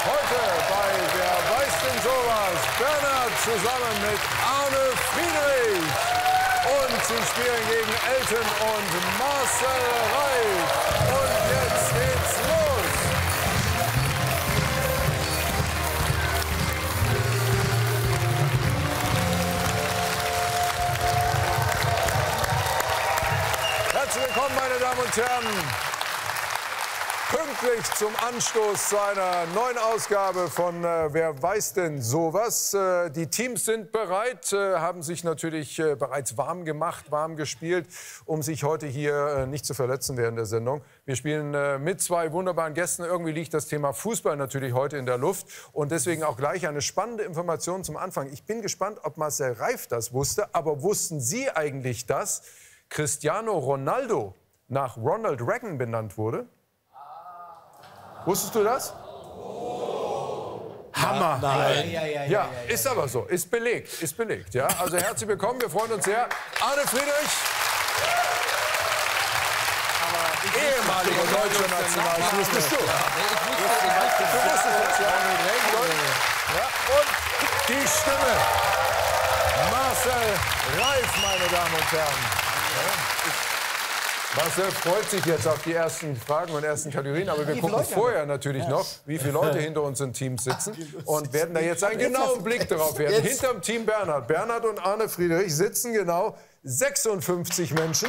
Heute bei Wer weiß denn sowas? Bernhard zusammen mit Arne Friedrich. Und sie spielen gegen Elton und Marcel Reif. Und jetzt geht's los. Herzlich willkommen, meine Damen und Herren. Pünktlich zum Anstoß zu einer neuen Ausgabe von Wer weiß denn sowas? Die Teams sind bereit, haben sich natürlich bereits warm gemacht, warm gespielt, um sich heute hier nicht zu verletzen während der Sendung. Wir spielen mit zwei wunderbaren Gästen. Irgendwie liegt das Thema Fußball natürlich heute in der Luft. Und deswegen auch gleich eine spannende Information zum Anfang. Ich bin gespannt, ob Marcel Reif das wusste. Aber wussten Sie eigentlich, dass Cristiano Ronaldo nach Ronald Reagan benannt wurde? Wusstest du das? Hammer! Nein. Ja, ist aber so. Ist belegt. Ist belegt. Ja? Also herzlich willkommen. Wir freuen uns sehr. Arne Friedrich. Ehemaliger deutscher Nationalspieler. Bist du? Du wusstest das, ja? Ja. Und die Stimme. Marcel Reif, meine Damen und Herren. Marcel freut sich jetzt auf die ersten Fragen und ersten Kategorien, aber wir gucken vorher natürlich noch, wie viele Leute hinter uns in Teams sitzen und werden da jetzt einen genauen Blick darauf werfen. Hinterm Team Bernhard. Bernhard und Arne Friedrich sitzen genau 56 Menschen.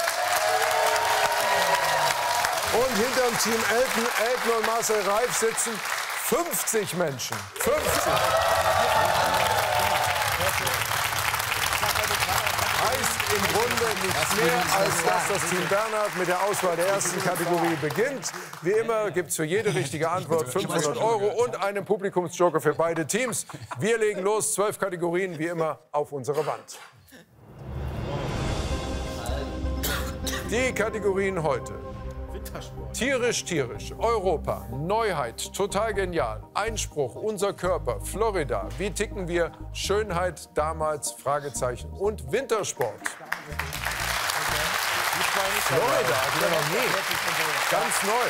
Und hinterm Team Elton und Marcel Reif sitzen 50 Menschen. 50. Heißt im Grunde nichts mehr, als dass das Team Bernhard mit der Auswahl der ersten Kategorie beginnt. Wie immer gibt es für jede richtige Antwort 500 € und einen Publikumsjoker für beide Teams. Wir legen los, 12 Kategorien, wie immer, auf unsere Wand. Die Kategorien heute. Tierisch, tierisch, Europa, Neuheit, total genial, Einspruch, unser Körper, Florida, wie ticken wir, Schönheit damals, Fragezeichen und Wintersport. Florida, hatten wir noch nie. Ganz neu.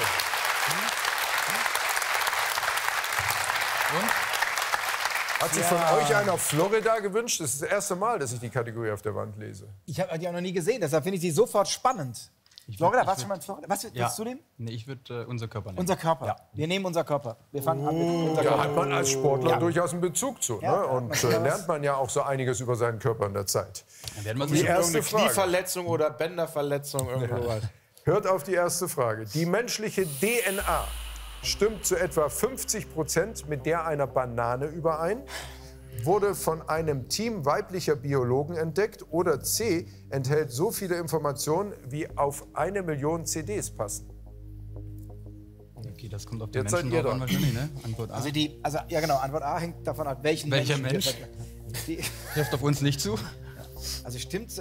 Und? Hat sich von euch einer Florida gewünscht? Das ist das erste Mal, dass ich die Kategorie auf der Wand lese. Ich habe die auch noch nie gesehen, deshalb finde ich die sofort spannend. Florida, warst du schon mal in Florida? Was willst du nehmen? Nee, ich würde unser Körper nehmen. Unser Körper. Ja. Wir nehmen unser Körper. Wir fangen an mit unser Körper. Da hat man als Sportler durchaus einen Bezug zu. Ja, ne? Und lernt man ja auch so einiges über seinen Körper in der Zeit. Dann werden wir Die erste Eine Knieverletzung oder Bänderverletzung, irgendwas. Hört auf die erste Frage. Die menschliche DNA stimmt zu etwa 50% mit der einer Banane überein, wurde von einem Team weiblicher Biologen entdeckt oder C, enthält so viele Informationen, wie auf 1 Million CDs passen. Okay, das kommt auf die Jetzt Menschen seid ihr drauf an, dran. wahrscheinlich, ne? Antwort A. Antwort A hängt davon ab, welcher Mensch? Trifft auf uns nicht zu. Also stimmt.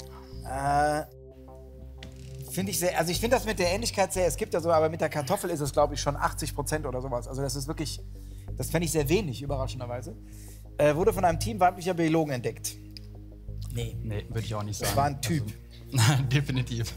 Finde ich sehr. Also ich finde das mit der Ähnlichkeit sehr. Es gibt ja so, aber mit der Kartoffel ist es, glaube ich, schon 80% oder sowas. Also das ist wirklich. Das fände ich sehr wenig, überraschenderweise. Wurde von einem Team weiblicher Biologen entdeckt. Nee. Nee, würde ich auch nicht sagen. Das war ein Typ. Also, definitiv.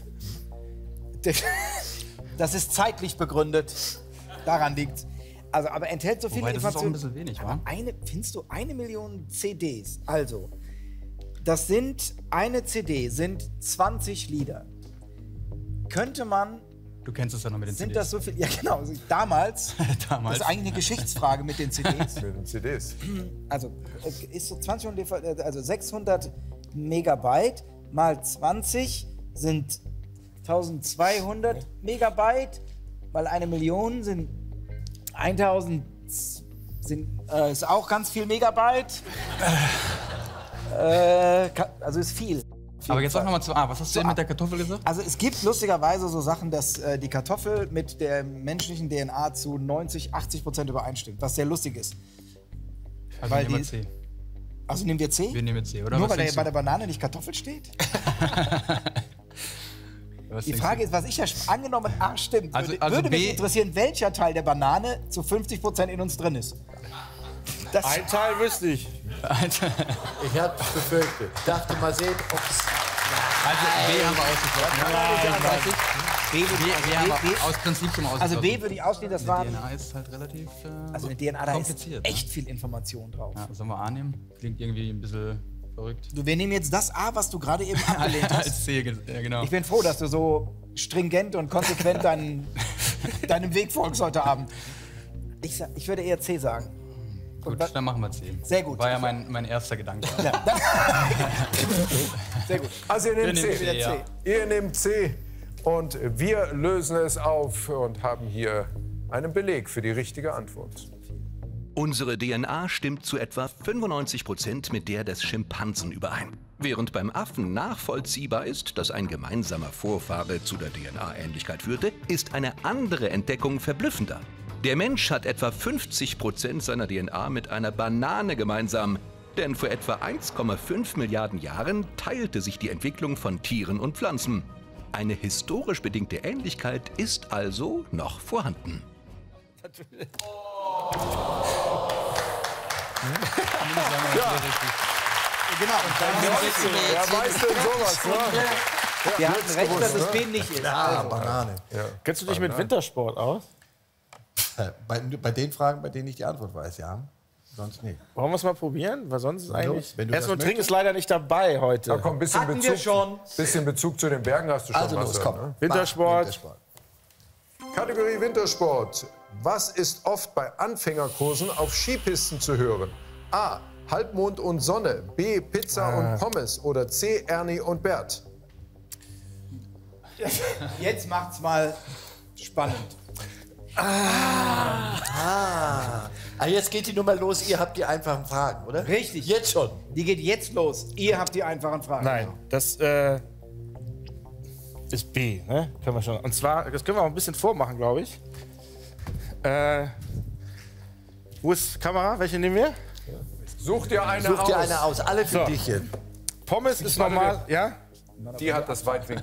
Das ist zeitlich begründet. Daran liegt's. Also, aber enthält so viele Wobei, das ist auch ein Informationen. bisschen wenig, wa? Findest du 1 Million CDs? Also, das sind, eine CD sind 20 Lieder. Könnte man. Du kennst es ja noch mit den Sind CDs. das so viel? Ja, genau. Also damals. Damals. Das ist eigentlich eine Geschichtsfrage mit den CDs. Mit den CDs. Also, ist so 20 und also 600 Megabyte mal 20 sind 1200 Megabyte, mal 1 Million sind 1000 ist auch ganz viel Megabyte. Also ist viel. Aber jetzt sag noch mal zu A. Was hast du denn mit der Kartoffel gesagt? Also es gibt lustigerweise so Sachen, dass die Kartoffel mit der menschlichen DNA zu 90-80% übereinstimmt, was sehr lustig ist. Also Weil nehmen wir die- C. Also nehmen wir C? Wir nehmen C, oder? Nur Was weil denkst bei du? der Banane nicht Kartoffel steht? Was Die denkst Frage du? ist, was ich ja angenommt A stimmt. Also Würde mich B- interessieren, welcher Teil der Banane zu 50% in uns drin ist. Das, Ein Teil wüsste ich. Ich habe es befürchtet. Ich dachte mal sehen, ob es... Also B haben wir ausgeschlossen. B würde Wir haben aus Prinzip schon mal also ausgeschlossen. B würde ich ausschließen, das war... DNA ist halt relativ Also eine DNA, da ist kompliziert. echt viel Information drauf. Ja, sollen wir A nehmen? Klingt irgendwie ein bisschen verrückt. Du, wir nehmen jetzt das A, was du gerade eben abgelehnt hast. Als C, ja, genau. Ich bin froh, dass du so stringent und konsequent deinem Weg folgst heute Abend. Ich würde eher C sagen. Gut, dann machen wir C. Sehr gut. War ja mein erster Gedanke. Sehr gut. Also ihr nehmt Wir nehmen C. C, ja. Ihr nehmt C und wir lösen es auf und haben hier einen Beleg für die richtige Antwort. Unsere DNA stimmt zu etwa 95% mit der des Schimpansen überein. Während beim Affen nachvollziehbar ist, dass ein gemeinsamer Vorfahre zu der DNA-Ähnlichkeit führte, ist eine andere Entdeckung verblüffender. Der Mensch hat etwa 50% seiner DNA mit einer Banane gemeinsam. Denn vor etwa 1,5 Milliarden Jahren teilte sich die Entwicklung von Tieren und Pflanzen. Eine historisch bedingte Ähnlichkeit ist also noch vorhanden. Genau. Und dann Wer weiß denn sowas, ne? wir hatten recht, dass es B nicht ist. Ah, Banane. Kennst du dich mit Wintersport aus? Bei den Fragen, bei denen ich die Antwort weiß, ja. Sonst nicht. Wollen wir es mal probieren? Weil sonst ist eigentlich... wenn du Essen das und Trinken möchtest. ist leider nicht dabei heute. Da kommt ein bisschen Hatten wir Bezug, schon. bisschen Bezug zu den Bergen hast du schon. Also los, Marcel, komm. ne? Wintersport. Kategorie Wintersport. Was ist oft bei Anfängerkursen auf Skipisten zu hören? A. Halbmond und Sonne. B. Pizza und Pommes. Oder C. Ernie und Bert. Jetzt macht's mal spannend. Jetzt geht die Nummer los, ihr habt die einfachen Fragen, oder? Richtig. Jetzt schon. Die geht jetzt los. Ihr habt die einfachen Fragen. Nein, das ist B, ne? Können wir schon. Und zwar, das können wir auch ein bisschen vormachen, glaube ich. Wo ist die Kamera? Welche nehmen wir? Such dir eine Such aus. dir eine aus, alle für So. dich hier. Pommes ist normal, ja? Die hat das Weitwinkel.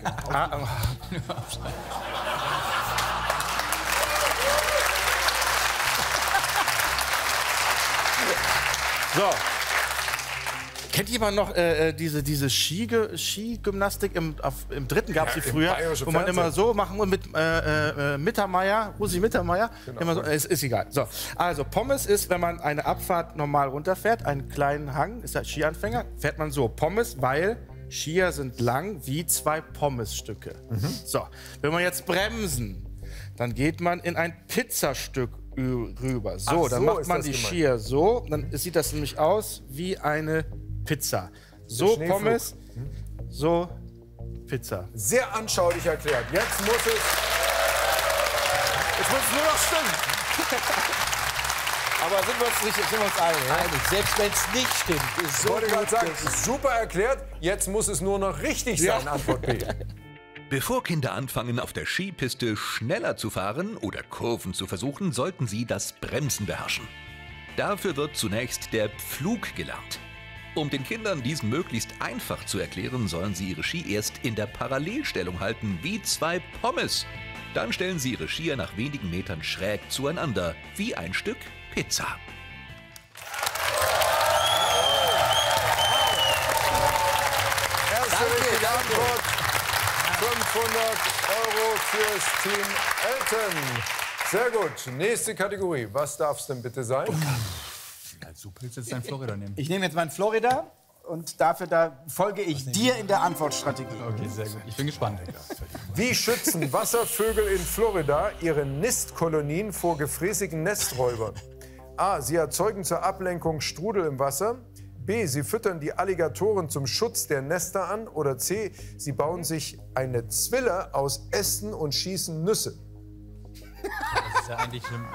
So. Kennt jemand noch diese Skigymnastik im dritten gab es die im früher, bayerischen wo man Fernsehen. immer so machen und mit Mittermeier, Rosi Mittermeier, immer so, ist egal. So, also Pommes ist, wenn man eine Abfahrt normal runterfährt, einen kleinen Hang, ist halt Skianfänger, fährt man so Pommes, weil Skier sind lang wie 2 Pommesstücke. So, wenn wir jetzt bremsen, dann geht man in ein Pizzastück rüber. So, Ach dann so, macht ist man das die gemeint. Skier so, dann sieht das nämlich aus wie eine Pizza. So Schneeflug. Pommes, so Pizza. Sehr anschaulich erklärt. Jetzt muss es nur noch stimmen. Aber sind wir uns einig? Ja? Einig, selbst wenn es nicht stimmt. Ist Ich so wollte gerade gut, sagen, dass- super erklärt. Jetzt muss es nur noch richtig sein, Antwort B. Bevor Kinder anfangen, auf der Skipiste schneller zu fahren oder Kurven zu versuchen, sollten sie das Bremsen beherrschen. Dafür wird zunächst der Pflug gelernt. Um den Kindern diesen möglichst einfach zu erklären, sollen sie ihre Ski erst in der Parallelstellung halten, wie 2 Pommes. Dann stellen sie ihre Skier nach wenigen Metern schräg zueinander, wie ein Stück Pizza. Erste richtige Antwort. 500 € fürs Team Elton. Sehr gut. Nächste Kategorie. Was darf es denn bitte sein? Du willst jetzt dein Florida nehmen. Ich nehme jetzt meinen Florida und da folge ich dir in der Antwortstrategie. Okay, sehr gut. Ich bin gespannt. Wie schützen Wasservögel in Florida ihre Nistkolonien vor gefräßigen Nesträubern? A. Sie erzeugen zur Ablenkung Strudel im Wasser. B. Sie füttern die Alligatoren zum Schutz der Nester an. Oder C. Sie bauen sich eine Zwille aus Ästen und schießen Nüsse. Das ist ja eigentlich schlimm.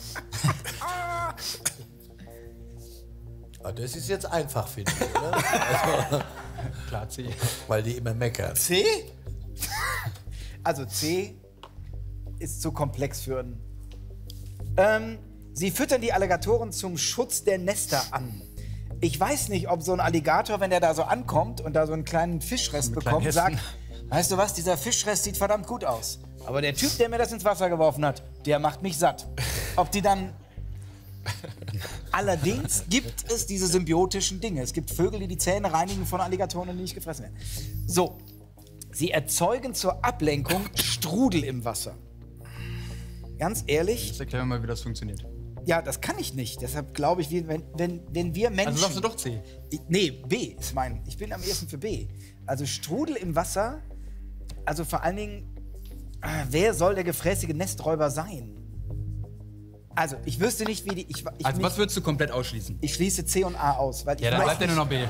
Ah, das ist jetzt einfach, finde ich, oder? Klar, C. Weil die immer meckern. C? Also C ist zu komplex für einen. Sie füttern die Alligatoren zum Schutz der Nester an. Ich weiß nicht, ob so ein Alligator, wenn der da so ankommt und da so einen kleinen Fischrest bekommt, kleinen sagt, Hessen. weißt du was, dieser Fischrest sieht verdammt gut aus. Aber der Typ, der mir das ins Wasser geworfen hat, der macht mich satt. Ob die dann... Allerdings gibt es diese symbiotischen Dinge. Es gibt Vögel, die die Zähne reinigen von Alligatoren und die nicht gefressen werden. So, Sie erzeugen zur Ablenkung Strudel im Wasser. Ganz ehrlich, Jetzt erklären wir mal, wie das funktioniert. ja, das kann ich nicht. Deshalb glaube ich, wenn wir Menschen... Also sagst du doch C. Nee, B ist mein. Ich bin am ehesten für B. Also Strudel im Wasser, also vor allen Dingen, wer soll der gefräßige Nesträuber sein? Also, ich wüsste nicht, wie die... Also was würdest du komplett ausschließen? Ich schließe C und A aus, weil ich Ja, dann weiß bleibt ja nur noch B.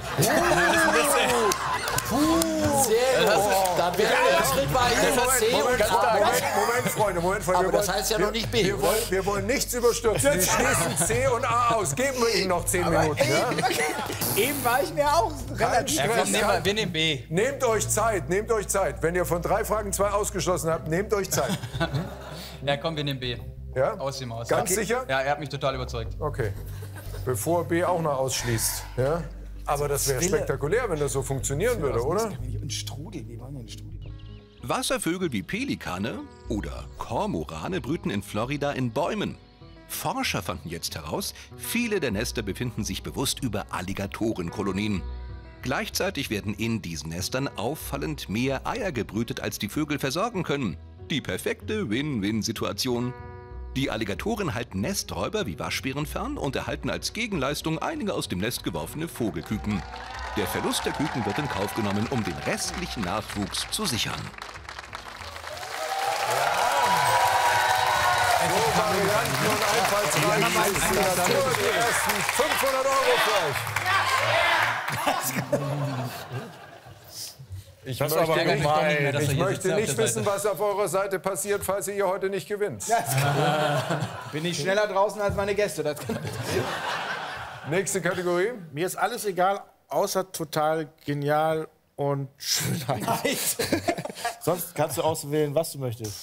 Da wäre der Schritt bei Ihnen das C und A. Moment, Freunde. Aber das heißt ja noch nicht B. Wir wollen nichts überstürzen. Wir schließen C und A aus. Geben wir Ihnen noch 10 Minuten. Ja? Eben war ich mir auch relativ... Ja, komm, wir nehmen B. Nehmt euch Zeit. Wenn ihr von 3 Fragen 2 ausgeschlossen habt, nehmt euch Zeit. Ja, komm, wir nehmen B. Ja? Aus dem Aus. Ganz sicher? Ja, er hat mich total überzeugt. Okay. Bevor B auch noch ausschließt. Ja? Aber das wäre spektakulär, wenn das so funktionieren würde, oder? Und Strudel, wie wollen wir einen Strudel? Wasservögel wie Pelikane oder Kormorane brüten in Florida in Bäumen. Forscher fanden jetzt heraus, viele der Nester befinden sich bewusst über Alligatorenkolonien. Gleichzeitig werden in diesen Nestern auffallend mehr Eier gebrütet, als die Vögel versorgen können. Die perfekte Win-Win-Situation. Die Alligatoren halten Nesträuber wie Waschbären fern und erhalten als Gegenleistung einige aus dem Nest geworfene Vogelküken. Der Verlust der Küken wird in Kauf genommen, um den restlichen Nachwuchs zu sichern. So Varianten und Einfallsreichen ist die Natur. Die ersten 500 € für euch. Ich Das ist möchte aber nicht, gemein. dass er ich hier möchte sitzt auf nicht der wissen, was auf eurer Seite passiert, falls ihr hier heute nicht gewinnt. Bin ich schneller draußen als meine Gäste. Das kann Nächste Kategorie. Mir ist alles egal, außer total genial und Schönheit. Sonst kannst du auswählen, was du möchtest.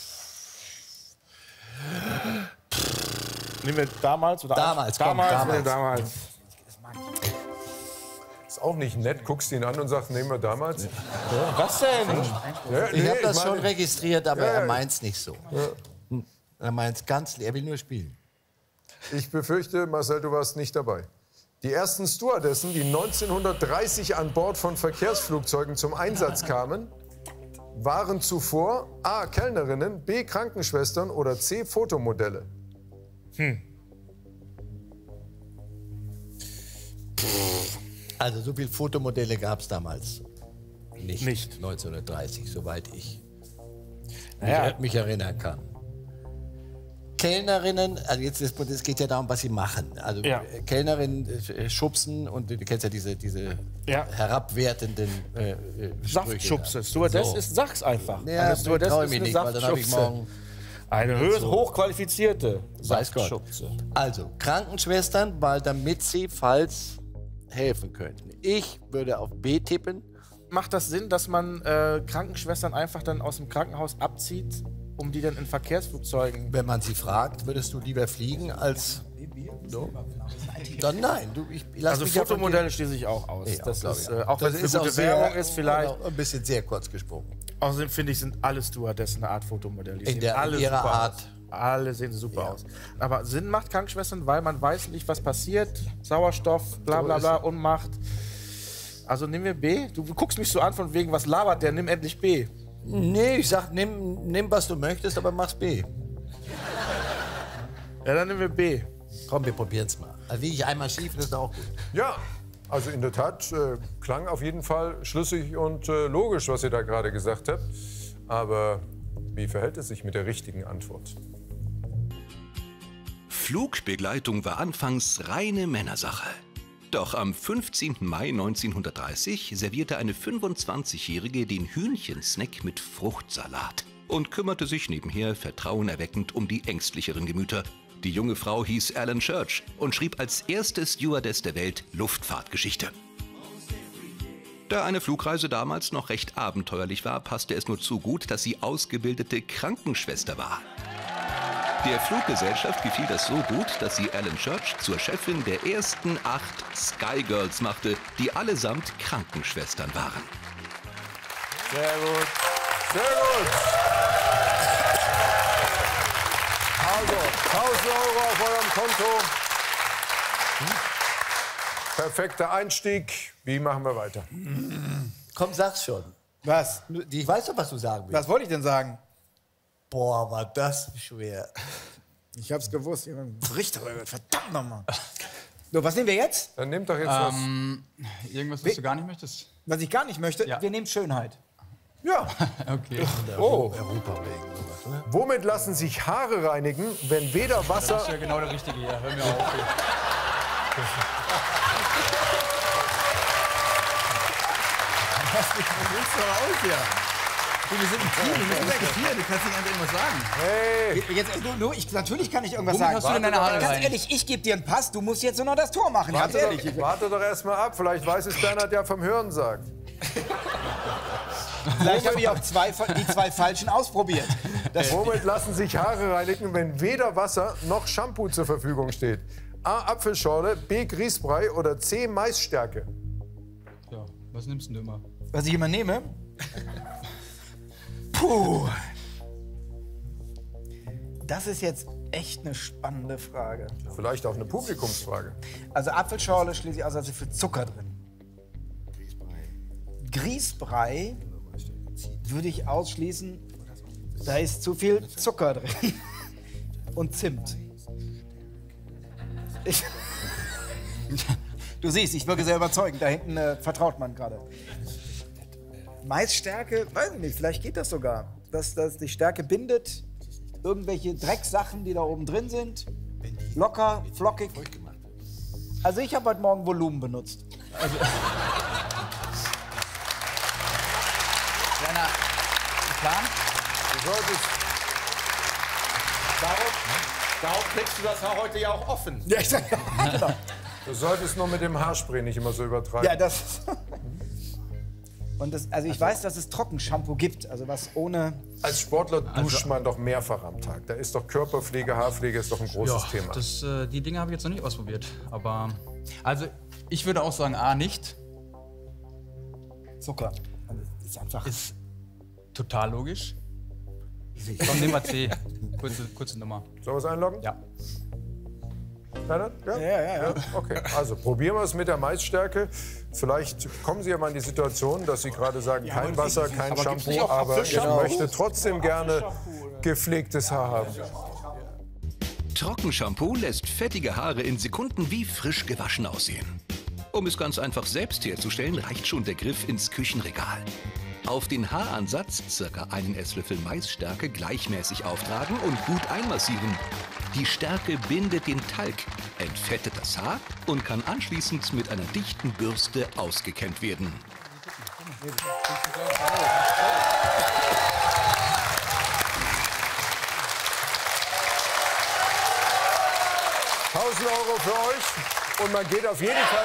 Nehmen wir damals oder Damals, komm, damals. damals. Nee, damals. Ist auch nicht nett, guckst ihn an und sagst, nehmen wir damals. Was denn? Ja, Ich habe das meine- schon registriert, aber Ja, ja. er meint's nicht so. Er meint's ganz, er will nur spielen. Ich befürchte, Marcel, du warst nicht dabei. Die ersten Stewardessen, die 1930 an Bord von Verkehrsflugzeugen zum Einsatz kamen, waren zuvor A. Kellnerinnen, B. Krankenschwestern oder C. Fotomodelle. Also so viele Fotomodelle gab es damals nicht. Nicht. 1930, soweit ich Naja, mich erinnern kann. Kellnerinnen, also jetzt es geht ja darum, was sie machen. Also Ja. Kellnerinnen schubsen und du kennst ja diese Ja. herabwertenden Saftschubse. Stewardess So. ist, sag's einfach. Ja, Eine Stewardess trau ist mich eine nicht, weil dann habe ich Saftschubse. morgen... Eine hochqualifizierte Weiß Gott. Saftschubse. Also, Krankenschwestern, weil damit sie falls helfen könnten. Ich würde auf B tippen. Macht das Sinn, dass man Krankenschwestern einfach dann aus dem Krankenhaus abzieht, um die dann in Verkehrsflugzeugen... Wenn man sie fragt, würdest du lieber fliegen als... So? Dann nein. Ich lass Also mich ja von dir- Fotomodelle schließe ich auch aus. Nee, das glaub ist, ich auch. auch wenn Das es eine gute sehr- Werbung ist vielleicht. Genau, ein bisschen sehr kurz gesprungen. Außerdem finde ich, sind alle Stewardessen eine Art Fotomodell. Die In sehen der- alle in ihrer super Art. Aus. Alle sehen super aus. Aber Sinn macht Krankenschwestern, weil man weiß nicht, was passiert. Sauerstoff, bla bla bla, Unmacht. Also nehmen wir B. Du guckst mich so an von wegen, was labert der? Nimm endlich B. Nee, ich sag, nimm was du möchtest, aber mach's B. Ja, dann nehmen wir B. Komm, wir probieren's mal. Also wie ich einmal schief, das ist auch gut. Ja, also in der Tat klang auf jeden Fall schlüssig und logisch, was ihr da gerade gesagt habt. Aber wie verhält es sich mit der richtigen Antwort? Flugbegleitung war anfangs reine Männersache. Doch am 15. Mai 1930 servierte eine 25-Jährige den Hühnchensnack mit Fruchtsalat und kümmerte sich nebenher vertrauenerweckend um die ängstlicheren Gemüter. Die junge Frau hieß Alan Church und schrieb als erste Stewardess der Welt Luftfahrtgeschichte. Da eine Flugreise damals noch recht abenteuerlich war, passte es nur zu gut, dass sie ausgebildete Krankenschwester war. Der Fluggesellschaft gefiel das so gut, dass sie Alan Church zur Chefin der ersten 8 Sky Girls machte, die allesamt Krankenschwestern waren. Sehr gut. Sehr gut. Also, 1.000 € auf eurem Konto. Perfekter Einstieg. Wie machen wir weiter? Komm, sag's schon. Was? Ich weiß doch, was du sagen willst. Was wollte ich denn sagen? Boah, war das schwer. Ich hab's gewusst. Richter, verdammt nochmal. So, was nehmen wir jetzt? Dann nehmt doch jetzt was. Irgendwas, was du gar nicht möchtest? Was ich gar nicht möchte? Ja. Wir nehmen Schönheit. Ja. Okay. Europa wegen sowas, ne? Womit lassen sich Haare reinigen, wenn weder Das Wasser... ist ja genau der Richtige hier. Hör mir auf. Was willst du raus hier? Du, wir sind ein Team, wir müssen hier. Du kannst nicht einfach irgendwas sagen. Hey, Jetzt, natürlich kann ich irgendwas Womit sagen. hast du denn deine Haare Ganz rein? ehrlich, ich gebe dir einen Pass, du musst jetzt nur noch das Tor machen. Ganz ehrlich. warte doch erst mal ab. Vielleicht weiß es Bernhard ja vom Hörensagen. Vielleicht habe ich auch die zwei Falschen ausprobiert. Womit lassen sich Haare reinigen, wenn weder Wasser noch Shampoo zur Verfügung steht? A. Apfelschorle, B. Grießbrei oder C. Maisstärke? Ja, was nimmst du immer? Was ich immer nehme? Puh. Das ist jetzt echt eine spannende Frage. Vielleicht auch eine Publikumsfrage. Also Apfelschorle schließe ich aus, also viel Zucker drin. Grießbrei würde ich ausschließen, da ist zu viel Zucker drin. Und Zimt. Du siehst, ich wirke sehr überzeugend. Da hinten vertraut man gerade. Maisstärke, weiß ich nicht, vielleicht geht das sogar. Dass die Stärke bindet, irgendwelche Drecksachen, die da oben drin sind. Locker, flockig. Also ich habe heute Morgen Volumen benutzt. Werner, Plan? Du solltest, Darum kriegst du das Haar heute ja auch offen. Ja, genau. du solltest nur mit dem Haarspray nicht immer so übertreiben. Ja, das. Und das, also ich weiß, dass es Trockenshampoo gibt, also was ohne. Als Sportler duscht man doch mehrfach am Tag. Da ist doch Körperpflege, Haarpflege ist doch ein großes Thema. Die Dinge habe ich jetzt noch nicht ausprobiert. Aber, also, ich würde auch sagen, A, nicht. Zucker. Also, das ist einfach. Ist total logisch. Komm, nehmen wir C. Kurze Nummer. Sollen wir es einloggen? Ja. Bernhard? Ja. Okay, also probieren wir es mit der Maisstärke. Vielleicht kommen Sie ja mal in die Situation, dass Sie gerade sagen, kein Wasser, kein Shampoo, aber ich möchte trotzdem gerne gepflegtes Haar haben. Trockenshampoo lässt fettige Haare in Sekunden wie frisch gewaschen aussehen. Um es ganz einfach selbst herzustellen, reicht schon der Griff ins Küchenregal. Auf den Haaransatz ca. einen Esslöffel Maisstärke gleichmäßig auftragen und gut einmassieren. Die Stärke bindet den Talg, entfettet das Haar und kann anschließend mit einer dichten Bürste ausgekämmt werden. €1.000 für euch und man geht auf jeden Fall...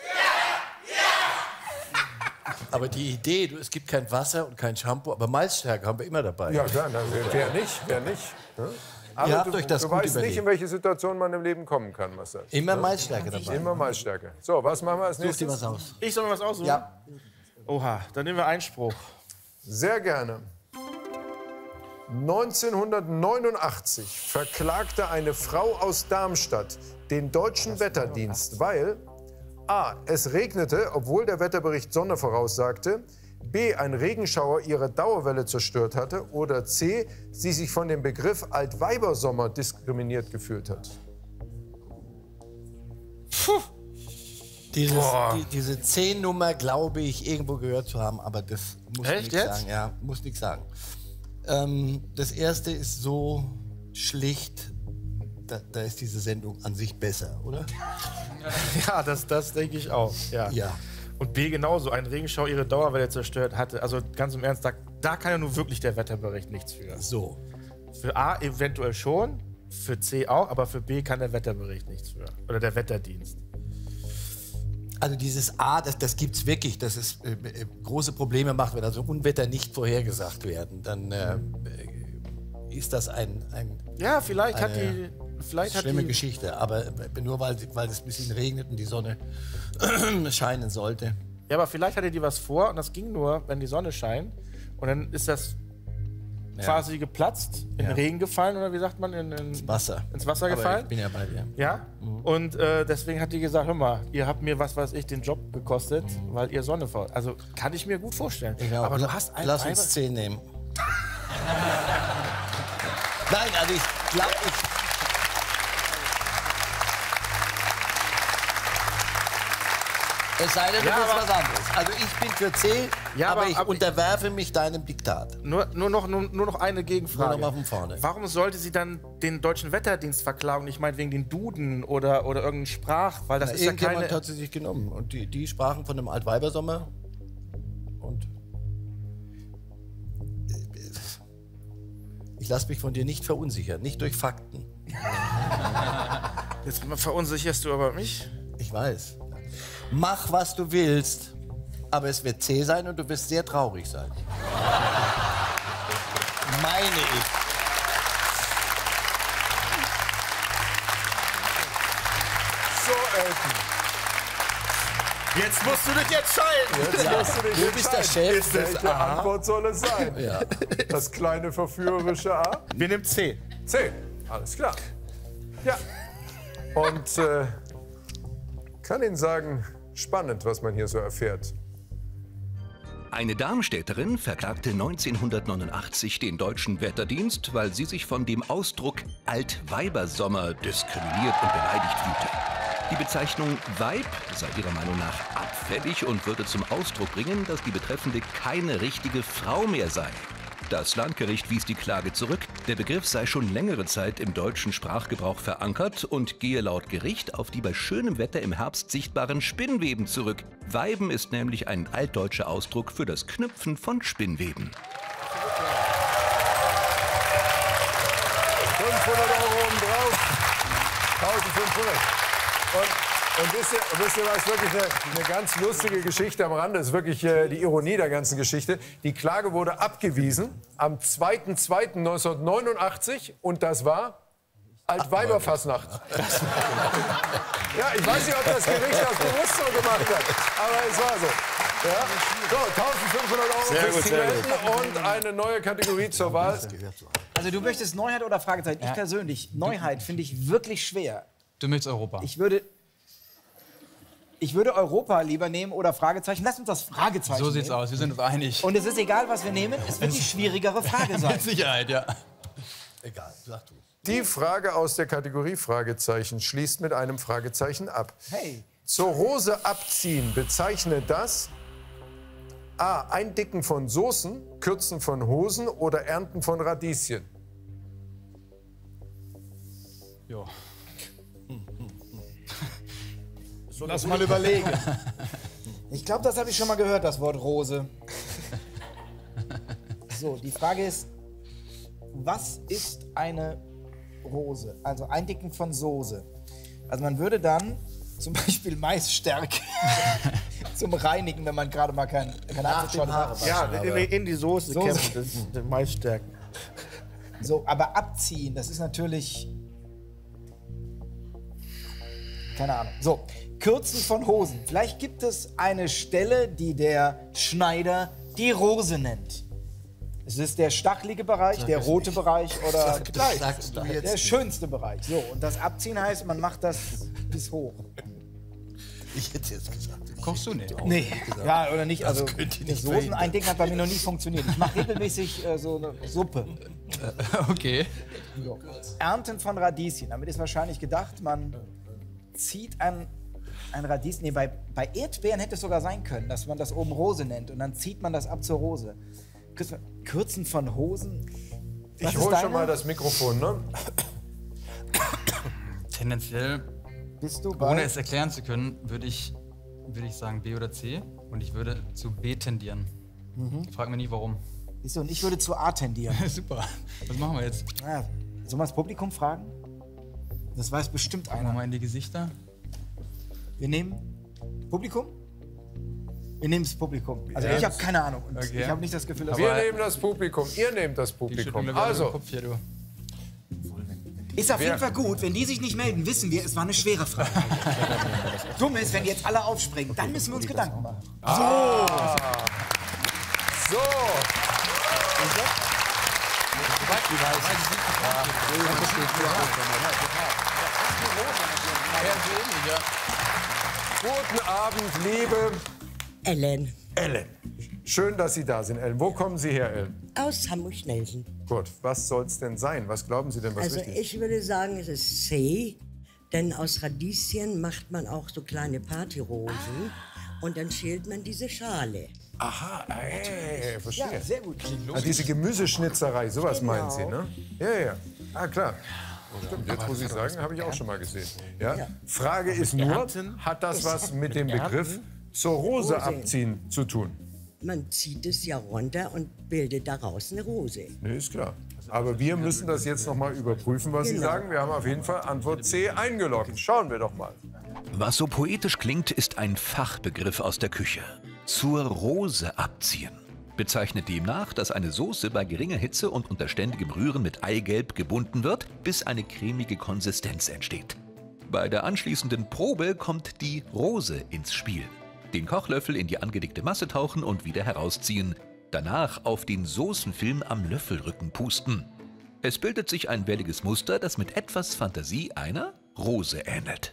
Aber die Idee, es gibt kein Wasser und kein Shampoo, aber Maisstärke haben wir immer dabei. Ja klar, wer nicht? Ne? Aber Ihr habt euch das du gut weißt nicht, überlegt. in welche Situation man im Leben kommen kann, Marcel. Immer Maisstärke dabei. Immer Maisstärke. So, was machen wir als Such dir nächstes? was aus. Ich soll mir was aussuchen? Ja. Oha, dann nehmen wir Einspruch. Sehr gerne. 1989 verklagte eine Frau aus Darmstadt den Deutschen Wetterdienst, weil A. Es regnete, obwohl der Wetterbericht Sonne voraussagte. B. Ein Regenschauer ihre Dauerwelle zerstört hatte. Oder C. Sie sich von dem Begriff Altweibersommer diskriminiert gefühlt hat. Diese 10-Nummer glaube ich irgendwo gehört zu haben, aber das muss Echt nichts jetzt? sagen. Ja, muss nichts sagen. Das erste ist so schlicht, da ist diese Sendung an sich besser, oder? Ja, das denke ich auch. Ja. Ja. Und B genauso, ein Regenschauer ihre Dauerwelle zerstört hatte. Also ganz im Ernst, da kann ja nun wirklich der Wetterbericht nichts für. So. Für A eventuell schon, für C auch, aber für B kann der Wetterbericht nichts für. Oder der Wetterdienst. Also dieses A, das gibt es wirklich, dass es große Probleme macht, wenn also Unwetter nicht vorhergesagt werden. Dann ist das ein Ja, vielleicht hat Eine die... Vielleicht hat schlimme die Geschichte. Aber nur weil es ein bisschen regnet und die Sonne scheinen sollte. ja, aber vielleicht hatte die was vor und das ging nur, wenn die Sonne scheint. Und dann ist das quasi geplatzt, in den Regen gefallen oder wie sagt man? Ins Wasser. Ins Wasser Aber gefallen. ich bin ja bei dir. Ja? Und deswegen hat die gesagt, hör mal, ihr habt mir, was weiß ich, den Job gekostet, weil ihr Sonne vor. Also kann ich mir gut vorstellen. Aber du hast ein Lass uns 10 nehmen. Nein, also ich glaube, es sei denn, du willst was anderes. Also ich bin für C, aber ich unterwerfe mich deinem Diktat. Nur noch eine Gegenfrage. Nur noch mal von vorne. Warum sollte sie dann den deutschen Wetterdienst verklagen, nicht meinetwegen den Duden oder irgendeinen Sprach? Weil das ist ja keine... Irgendjemand hat sie sich genommen. Und die sprachen von einem Altweibersommer. Und ich lasse mich von dir nicht verunsichern, nicht durch Fakten. Jetzt verunsicherst du aber mich. Ich weiß. Mach, was du willst, aber es wird C sein und du wirst sehr traurig sein. Meine ich. So, Elton. Jetzt musst du dich entscheiden. Jetzt musst du dich Du bist der Chef. Welche Antwort soll es sein? Ja. Das kleine verführerische A? Wir nehmen C. C. Alles klar. Ja. Und kann Ihnen sagen, spannend, was man hier so erfährt. Eine Darmstädterin verklagte 1989 den deutschen Wetterdienst, weil sie sich von dem Ausdruck Altweibersommer diskriminiert und beleidigt fühlte. Die Bezeichnung Weib sei ihrer Meinung nach abfällig und würde zum Ausdruck bringen, dass die Betreffende keine richtige Frau mehr sei. Das Landgericht wies die Klage zurück. Der Begriff sei schon längere Zeit im deutschen Sprachgebrauch verankert und gehe laut Gericht auf die bei schönem Wetter im Herbst sichtbaren Spinnweben zurück. Weiben ist nämlich ein altdeutscher Ausdruck für das Knüpfen von Spinnweben. 500 € obendrauf. 1500. Und wisst ihr was, wirklich eine ganz lustige Geschichte am Rande, das ist wirklich die Ironie der ganzen Geschichte. Die Klage wurde abgewiesen am 2.2.1989 und das war Altweiberfastnacht. Ja, ich weiß nicht, ob das Gericht das bewusst so gemacht hat, aber es war so. Ja? So, 1500 € fürs Team Elton und eine neue Kategorie zur Wahl. Also du möchtest Neuheit oder Fragezeichen? Ich persönlich, Neuheit finde ich wirklich schwer. Du möchtest Europa. Ich würde Europa lieber nehmen oder Fragezeichen. Lass uns das Fragezeichen So sieht's nehmen. aus, wir sind uns einig. Und es ist egal, was wir nehmen, es wird die schwierigere Frage sein. Mit Sicherheit, ja. Egal, sag du. Die Frage aus der Kategorie Fragezeichen schließt mit einem Fragezeichen ab. Hey. Zur Rose abziehen bezeichnet das A. Eindicken von Soßen, Kürzen von Hosen oder Ernten von Radieschen. Jo. Lass mal überlegen. Ich glaube, das habe ich schon mal gehört, das Wort Rose. So, die Frage ist, was ist eine Rose? Also Eindicken von Soße. Also man würde dann zum Beispiel Maisstärke zum Reinigen, wenn man gerade mal keine Apfelschorle hat. Ja, in die Soße kämpfen, das Maisstärken. So, aber abziehen, das ist natürlich... Keine Ahnung. So, Kürzen von Hosen. Vielleicht gibt es eine Stelle, die der Schneider die Rose nennt. Es ist der stachelige Bereich, der rote Bereich oder der schönste Bereich. So, und das Abziehen heißt, man macht das bis hoch. Ich hätte jetzt gesagt. Kochst du nicht? Nee, ja, oder nicht. Also, könnte ich das nicht Soßen-Eindicken hat bei mir noch nie funktioniert. Ich mache regelmäßig so eine Suppe. Okay. So. Ernten von Radieschen. Damit ist wahrscheinlich gedacht, man zieht ein Radieschen. Nee, bei Erdbeeren hätte es sogar sein können, dass man das oben Rose nennt. Und dann zieht man das ab zur Rose. Kürzen von Hosen. Ich hole schon mal das Mikrofon, ne? Tendenziell, Bist du ohne bei? es erklären zu können, würde ich sagen B oder C. Und ich würde zu B tendieren. Frag mich nie, warum. Siehst du, und ich würde zu A tendieren. Super. Was machen wir jetzt? Ja, sollen wir das Publikum fragen? Das weiß bestimmt Gucken wir einer. mal in die Gesichter. Wir nehmen Publikum? Wir nehmen das Publikum. Also ich habe keine Ahnung. Und Okay. ich habe nicht das Gefühl, dass... Wir nehmen das Publikum, ihr nehmt das Die schütteln, Publikum. glaub ich, alle den Also, Kopf hier, du. Ist auf jeden Fall gut. Wenn die sich nicht melden, wissen wir, es war eine schwere Frage. Dumm ist, wenn jetzt alle aufspringen, dann müssen wir uns Gedanken machen. so. Guten Abend, liebe Ellen. Ellen. Schön, dass Sie da sind, Ellen. Wo kommen Sie her, Ellen? Aus Hamburg-Schnelsen. Gut, was soll es denn sein? Was glauben Sie denn, was Also richtig ist? ich würde sagen, es ist C, denn aus Radieschen macht man auch so kleine Partyrosen und dann schält man diese Schale. Aha, verstehe. Ja, sehr gut. Ah, diese Gemüseschnitzerei, sowas Genau. meinen Sie, ne? Ja, ja. Ah, klar. Stimmt, jetzt muss ich sagen, habe ich auch schon mal gesehen. Ja? Frage ist nur, hat das was mit dem Begriff zur Rose abziehen zu tun? Man zieht es ja runter und bildet daraus eine Rose. Nee, ist klar. Aber wir müssen das jetzt noch mal überprüfen, was Sie Genau. sagen. Wir haben auf jeden Fall Antwort C eingeloggt. Schauen wir doch mal. Was so poetisch klingt, ist ein Fachbegriff aus der Küche. Zur Rose abziehen bezeichnet demnach, dass eine Soße bei geringer Hitze und unter ständigem Rühren mit Eigelb gebunden wird, bis eine cremige Konsistenz entsteht. Bei der anschließenden Probe kommt die Rose ins Spiel. Den Kochlöffel in die angelegte Masse tauchen und wieder herausziehen. Danach auf den Soßenfilm am Löffelrücken pusten. Es bildet sich ein welliges Muster, das mit etwas Fantasie einer Rose ähnelt.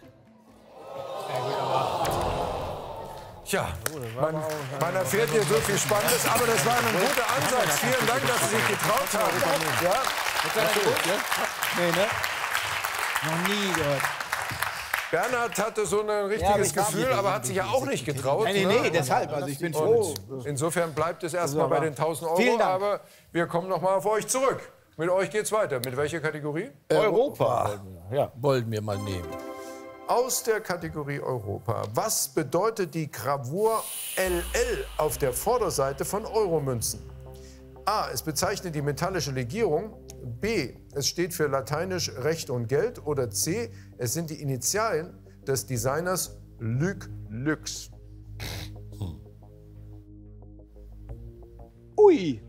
Tja, man erfährt hier so viel Spannendes, aber das war ein guter Ansatz. Vielen Dank, dass Sie sich getraut haben. Ja? Nee, ne? Noch nie gehört. Bernhard hatte so ein richtiges Gefühl, aber hat sich ja auch nicht getraut. Nee, ne? nee, deshalb. Also ich bin froh. Und insofern bleibt es erstmal bei den 1.000 Euro, Vielen Dank. aber wir kommen noch mal auf euch zurück. Mit euch geht's weiter. Mit welcher Kategorie? Europa. Ja. Wollten wir mal nehmen. Aus der Kategorie Europa. Was bedeutet die Gravur LL auf der Vorderseite von Euromünzen? A. Es bezeichnet die metallische Legierung. B. Es steht für lateinisch Recht und Geld. Oder C. Es sind die Initialen des Designers Luc Lux. Ui.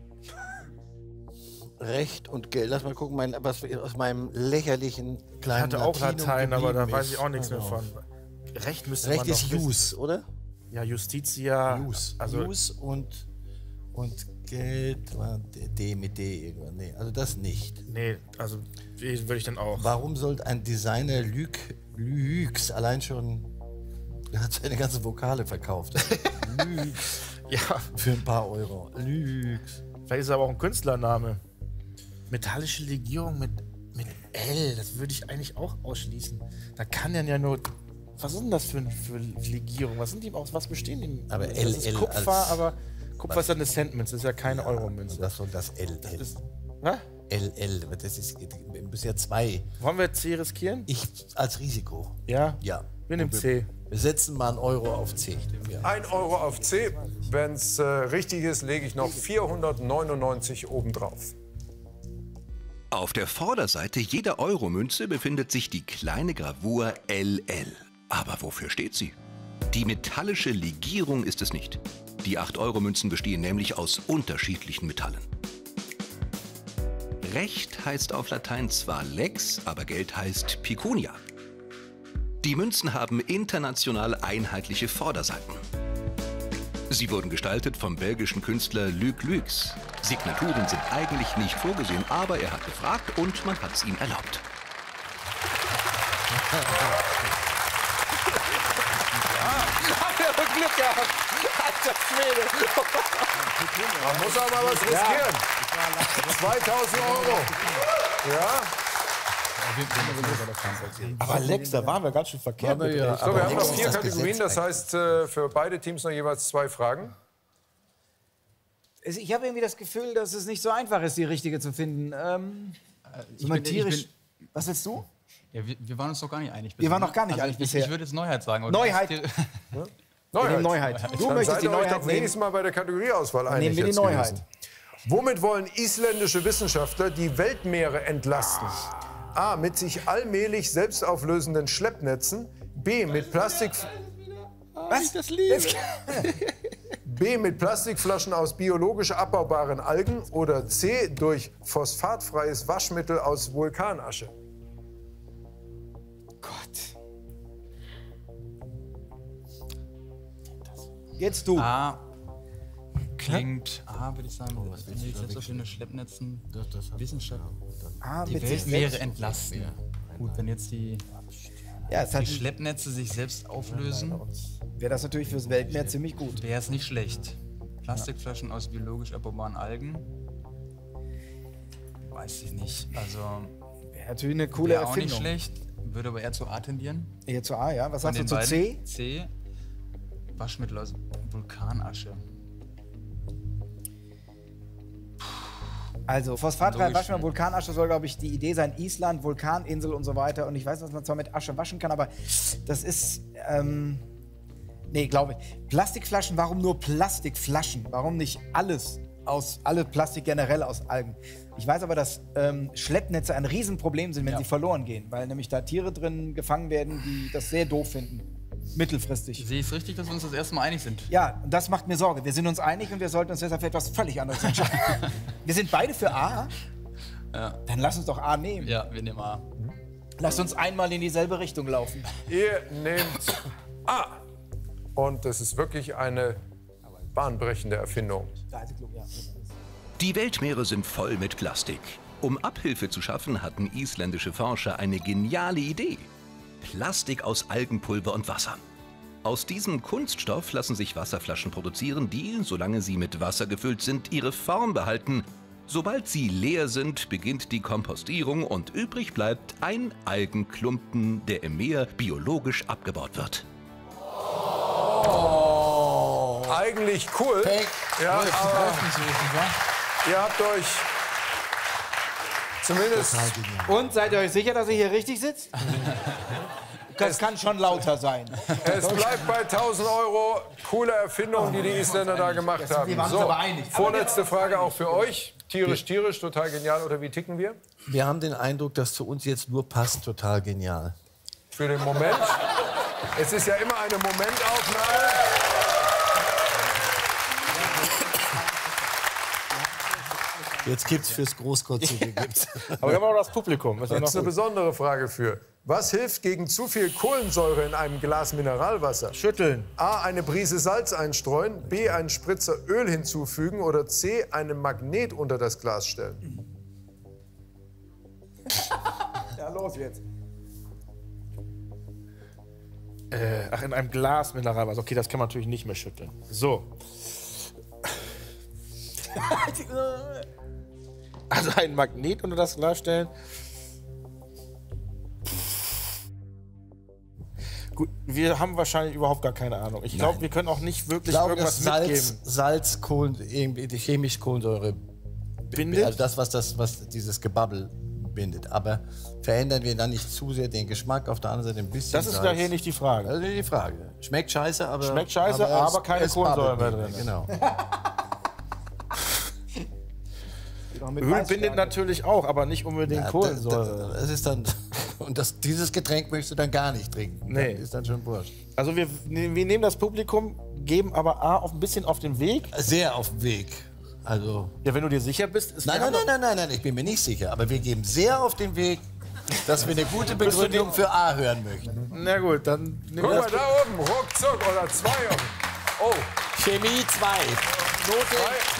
Recht und Geld. Lass mal gucken, was aus meinem lächerlichen Ich kleinen hatte auch Latinum Latein, aber da geblieben weiß ist. ich auch nichts mehr Genau. von. Recht müsste Recht man doch ist wissen. Jus, oder? Ja, Justitia. Jus. Also, Jus und Geld war D mit D irgendwann. Nee, also das nicht. nee, also würde ich dann auch. Warum sollte ein Designer Lux allein schon... Er hat seine ganzen Vokale verkauft. Lux. Ja, Für ein paar Euro. Lux. vielleicht ist es aber auch ein Künstlername. Metallische Legierung mit L, das würde ich eigentlich auch ausschließen. Da kann dann ja nur. Was ist denn das für Legierung? Was sind die, aus was bestehen die? Aber das LL ist Kupfer, als- aber Kupfer ist ja eine Centmünze, das ist ja keine Euromünze. Was soll das LL? Was? LL, das ist bisher 2. Wollen wir C riskieren? Ich als Risiko. Ja? Ja. Wir nehmen C. Wir setzen mal einen Euro auf C. Ja. 1 Euro auf C. Wenn es richtig ist, lege ich noch 499 obendrauf. Auf der Vorderseite jeder Euromünze befindet sich die kleine Gravur LL. Aber wofür steht sie? Die metallische Legierung ist es nicht. Die 8-Euro-Münzen bestehen nämlich aus unterschiedlichen Metallen. Recht heißt auf Latein zwar Lex, aber Geld heißt Picunia. Die Münzen haben international einheitliche Vorderseiten. Sie wurden gestaltet vom belgischen Künstler Luc Lux. Signaturen sind eigentlich nicht vorgesehen, aber er hat gefragt und man hat es ihm erlaubt. Glück gehabt! Alter Schwede! Man muss auch mal was riskieren. 2000 Euro. Ja? Aber Lex, da waren wir ganz schön verkehrt. mit ja. Recht. So, wir haben noch Lex ist 4 das Kategorien. Gesetz Das heißt, für beide Teams noch jeweils 2 Fragen. Ich habe irgendwie das Gefühl, dass es nicht so einfach ist, die richtige zu finden. Ich mal bin- ich tierisch. bin- Was willst du? Ja, wir waren uns doch gar nicht einig. Wir waren bisher, noch gar nicht ne? einig ich, bisher. Ich würde jetzt Neuheit sagen. oder? Neuheit. Neuheit. Du Dann möchtest seid die ihr euch Neuheit doch wenigstens mal bei der Kategorieauswahl einig. Nehmen wir die jetzt Neuheit. gewesen. Womit wollen isländische Wissenschaftler die Weltmeere entlasten? A. Mit sich allmählich selbstauflösenden Schleppnetzen. B. Mit Plastik... Was? Das Lied. B. Mit Plastikflaschen aus biologisch abbaubaren Algen. Oder C. Durch phosphatfreies Waschmittel aus Vulkanasche. Gott. Jetzt du. A. klingt A, würde ich sagen. Wenn wir jetzt auf den Schleppnetzen Wissenschaft die mit sich Weltmeere selbst. entlasten. Gut, wenn jetzt die Ja, es hat, Schleppnetze sich selbst auflösen, wäre das natürlich fürs Weltmeer ziemlich gut. wäre es nicht schlecht. Plastikflaschen aus biologisch abbaubaren Algen? Weiß ich nicht. Also, Wäre natürlich eine coole wäre auch nicht Erfindung. schlecht. Würde aber eher zu A tendieren. Hier zu A, ja. Was Von sagst du den zu C? beiden. C. Waschmittel aus Vulkanasche. Also phosphatfreie Logisch, Waschmittel, ne? Vulkanasche soll, glaube ich, die Idee sein. Island, Vulkaninsel und so weiter. Und ich weiß, dass man zwar mit Asche waschen kann, aber das ist... nee, glaube ich. Plastikflaschen, warum nur Plastikflaschen? Warum nicht alle Plastik generell aus Algen? Ich weiß aber, dass Schleppnetze ein Riesenproblem sind, wenn sie verloren gehen. Weil nämlich da Tiere drin gefangen werden, die das sehr doof finden. Mittelfristig. Sehe ich es richtig, dass wir uns das erste Mal einig sind? Ja, das macht mir Sorge. Wir sind uns einig und wir sollten uns deshalb für etwas völlig anderes entscheiden. Wir sind beide für A. Ja. Dann lass uns doch A nehmen. Ja, wir nehmen A. Lass uns einmal in dieselbe Richtung laufen. Ihr nehmt A. Und das ist wirklich eine bahnbrechende Erfindung. Die Weltmeere sind voll mit Plastik. Um Abhilfe zu schaffen, hatten isländische Forscher eine geniale Idee. Plastik aus Algenpulver und Wasser. Aus diesem Kunststoff lassen sich Wasserflaschen produzieren, die, solange sie mit Wasser gefüllt sind, ihre Form behalten. Sobald sie leer sind, beginnt die Kompostierung und übrig bleibt ein Algenklumpen, der im Meer biologisch abgebaut wird. Eigentlich cool. Ja, aber ihr habt euch zumindest... Und seid ihr euch sicher, dass ihr hier richtig sitzt? Das kann schon lauter sein. Es bleibt bei 1.000 €. Coole Erfindung, die Isländer da gemacht haben. wir waren uns aber einig. Vorletzte Frage auch für euch. Tierisch, tierisch, total genial. Oder wie ticken wir? Wir haben den Eindruck, dass zu uns jetzt nur passt, total genial. Für den Moment. Es ist ja immer eine Momentaufnahme. Jetzt gibt's fürs Großkotzige. Aber wir haben auch das Publikum. Das ist ja Das ist noch eine gut. besondere Frage für. Was hilft gegen zu viel Kohlensäure in einem Glas Mineralwasser? Schütteln. A. Eine Prise Salz einstreuen. B. Einen Spritzer Öl hinzufügen. Oder C. Einen Magnet unter das Glas stellen. Ja, los jetzt. Ach, in einem Glas Mineralwasser. Okay, das kann man natürlich nicht mehr schütteln. So. Also ein Magnet unter das Glas stellen. Gut, wir haben wahrscheinlich überhaupt gar keine Ahnung. Ich glaube, wir können auch nicht wirklich Ich glaube, irgendwas dass mitgeben. Salz irgendwie die chemische Kohlensäure Bindet? Also das, was dieses Gebabbel bindet. Aber verändern wir dann nicht zu sehr den Geschmack? Auf der anderen Seite ein bisschen Das ist Salz. da hier nicht die Frage. Also die Frage. Schmeckt scheiße, aber... Schmeckt scheiße, aber es- keine es Kohlensäure mehr babbelt drin. Genau. Öl bindet natürlich auch, aber nicht unbedingt Kohlensäure. Es ist dann... Und dieses Getränk möchtest du dann gar nicht trinken. Nee. Dann ist dann schon wurscht. Also wir nehmen das Publikum, geben aber A auf ein bisschen auf den Weg. Sehr auf dem Weg. Also... Ja, wenn du dir sicher bist, ist Nein, ich bin mir nicht sicher. Aber wir geben sehr auf den Weg, dass wir eine gute Begründung für A hören möchten. Na gut, dann nehmen Guck wir mal, das. da oben, ruckzuck oder 2. Oh, Chemie 2. Note.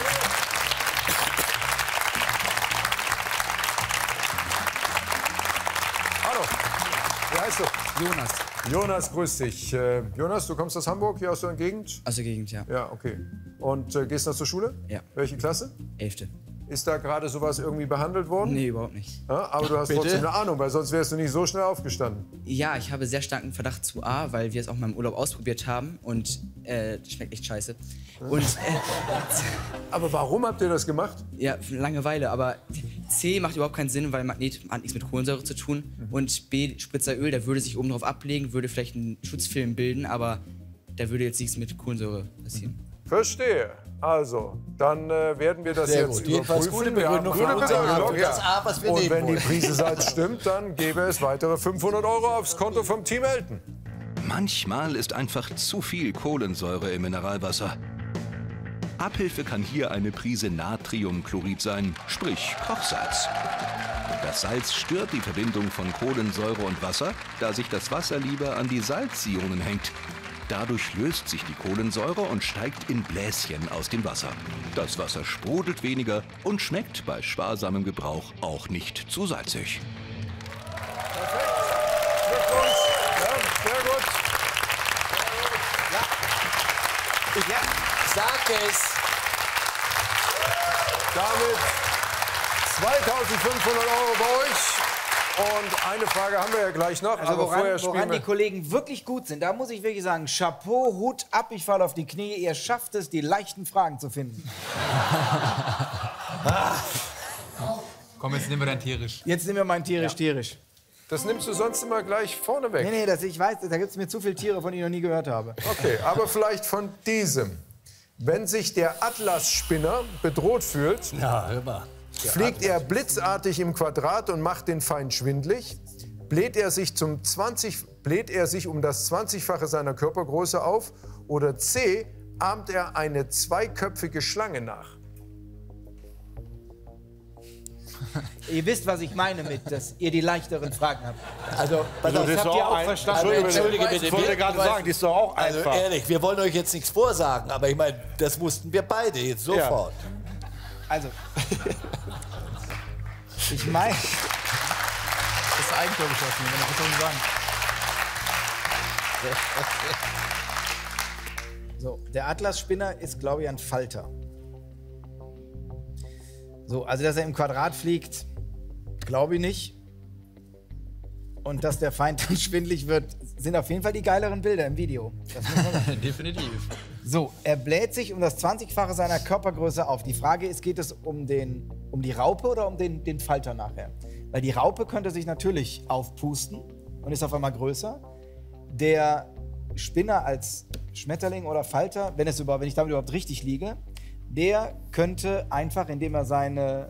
hallo. Wie heißt du? Jonas. Jonas, grüß dich. Jonas, du kommst aus Hamburg, hier aus der Gegend? Aus der Gegend, ja. Ja, okay. Und gehst noch zur Schule? Ja. Welche Klasse? 11. Ist da gerade sowas irgendwie behandelt worden? Nee, überhaupt nicht. Ja, aber du hast trotzdem eine Ahnung, weil sonst wärst du nicht so schnell aufgestanden. Ja, ich habe sehr starken Verdacht zu A, weil wir es auch mal im Urlaub ausprobiert haben und schmeckt echt scheiße. Und Aber warum habt ihr das gemacht? ja, Langeweile, aber C macht überhaupt keinen Sinn, weil Magnet hat nichts mit Kohlensäure zu tun. Und B, Spritzeröl, der würde sich oben drauf ablegen, würde vielleicht einen Schutzfilm bilden, aber da würde jetzt nichts mit Kohlensäure passieren. Verstehe. Also, dann werden wir das Sehr jetzt gut. Jedenfalls überprüfen. gute Begründung Wir haben für uns unsere eingeloggt, Antwort. Das A, was wir Und nehmen wenn die wollen. Prise Salz stimmt, dann gäbe es weitere 500 € aufs Konto vom Team Elton. Manchmal ist einfach zu viel Kohlensäure im Mineralwasser. Abhilfe kann hier eine Prise Natriumchlorid sein, sprich Kochsalz. Das Salz stört die Verbindung von Kohlensäure und Wasser, da sich das Wasser lieber an die Salzionen hängt. Dadurch löst sich die Kohlensäure und steigt in Bläschen aus dem Wasser. Das Wasser sprudelt weniger und schmeckt bei sparsamem Gebrauch auch nicht zu salzig. Glückwunsch. Ja, sehr gut. Ja, sag es. Damit 2.500 € bei euch. Und eine Frage haben wir ja gleich noch. Also aber vorher spielen woran wir. die Kollegen wirklich gut sind, da muss ich wirklich sagen, Chapeau, Hut ab, ich falle auf die Knie. Ihr schafft es, die leichten Fragen zu finden. Komm, jetzt nehmen wir dein tierisch. Jetzt nehmen wir mein tierisch. Das nimmst du sonst immer gleich vorne weg. Nee, ich weiß, da gibt es mir zu viele Tiere, von denen ich noch nie gehört habe. Okay, aber vielleicht von diesem. Wenn sich der Atlasspinner bedroht fühlt, Ja, hör mal. fliegt er blitzartig im Quadrat und macht den Feind schwindlig. Bläht er sich um das 20-fache seiner Körpergröße auf. Oder C, ahmt er eine zweiköpfige Schlange nach. Ihr wisst, was ich meine mit, dass ihr die leichteren Fragen habt. Also, pass auf, das habt ist ihr auch auch ein- verstanden? Entschuldige bitte, ich wollte gerade sagen, die ist doch auch Also einfach. ehrlich, wir wollen euch jetzt nichts vorsagen, aber ich meine, das wussten wir beide jetzt sofort. Also, ich meine, Das ist Eigentor geschossen, wenn was soll ich sagen? so, der Atlasspinner ist, glaube ich, ein Falter. So, also, dass er im Quadrat fliegt, glaube ich nicht. Und dass der Feind dann schwindelig wird, sind auf jeden Fall die geileren Bilder im Video. Das muss man sagen. Definitiv. So, er bläht sich um das 20-fache seiner Körpergröße auf. Die Frage ist, geht es um die Raupe oder um den Falter nachher? Weil die Raupe könnte sich natürlich aufpusten und ist auf einmal größer. Der Spinner als Schmetterling oder Falter, wenn ich damit überhaupt richtig liege, der könnte einfach, indem er sein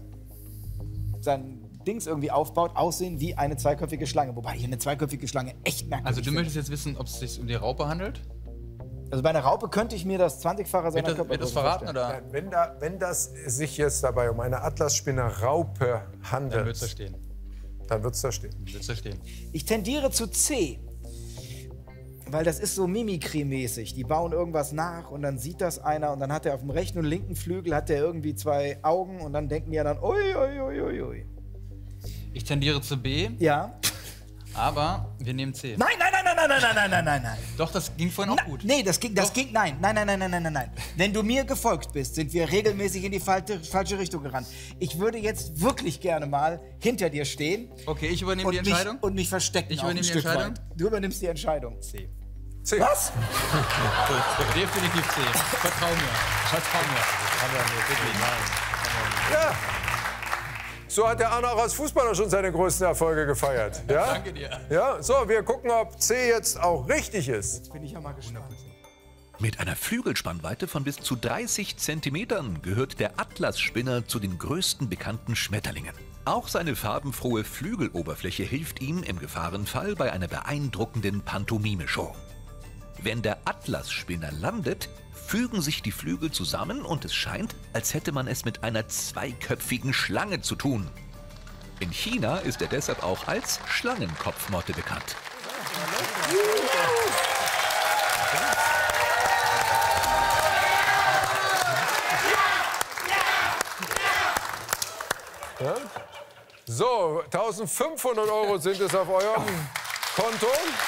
Dings irgendwie aufbaut, aussehen wie eine zweiköpfige Schlange. Wobei ich eine zweiköpfige Schlange echt merkwürdig Also du finde. möchtest jetzt wissen, ob es sich um die Raupe handelt? Also bei einer Raupe könnte ich mir das 20-fache seiner Wird das Körpergröße verraten vorstellen. oder? Wenn das sich jetzt dabei um eine Atlasspinner-Raupe Dann handelt, wird es da stehen. dann wird es da stehen. Wird's da stehen. Ich tendiere zu C. Weil das ist so Mimikry-mäßig. Die bauen irgendwas nach und dann sieht das einer und dann hat er auf dem rechten und linken Flügel hat er irgendwie 2 Augen und dann denken die ja dann, ui, ui, ui, ui, ui. Ich tendiere zu B, Ja. aber wir nehmen C. Nein. Doch, das ging vorhin auch gut. Nee, das ging, nein. Wenn du mir gefolgt bist, sind wir regelmäßig in die falsche Richtung gerannt. Ich würde jetzt wirklich gerne mal hinter dir stehen Okay, ich übernehme die Entscheidung. und mich verstecken. Ich auch ein übernehme die Stück Entscheidung? weit. Du übernimmst die Entscheidung. C. C. Was? Definitiv C. Vertrau mir. Ja. So hat der Arne auch als Fußballer schon seine größten Erfolge gefeiert. Ja? Danke dir. Ja, so, wir gucken, ob C jetzt auch richtig ist. Bin ich ja mal gespannt. Mit einer Flügelspannweite von bis zu 30 Zentimetern gehört der Atlasspinner zu den größten bekannten Schmetterlingen. Auch seine farbenfrohe Flügeloberfläche hilft ihm im Gefahrenfall bei einer beeindruckenden Pantomime-Show. Wenn der Atlasspinner landet, fügen sich die Flügel zusammen und es scheint, als hätte man es mit einer zweiköpfigen Schlange zu tun. In China ist er deshalb auch als Schlangenkopfmotte bekannt. Ja? So, 1.500 € sind es auf eurem Konto.